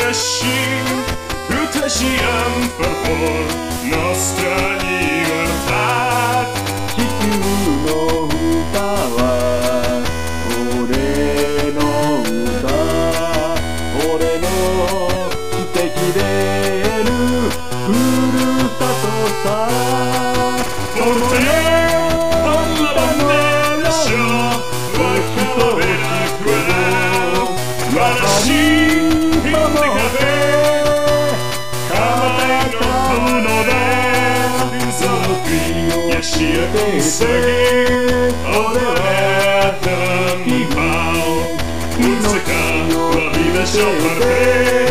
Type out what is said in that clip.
Utrasiam favor nostra libertad. 地球の歌は俺の歌、俺の素敵でるふるさとさ。この世のbandera La calavera cruel, guardaci in cafe, camai no de, insofri, yashia consegui, ora mi pau, musica, la vida scioparte.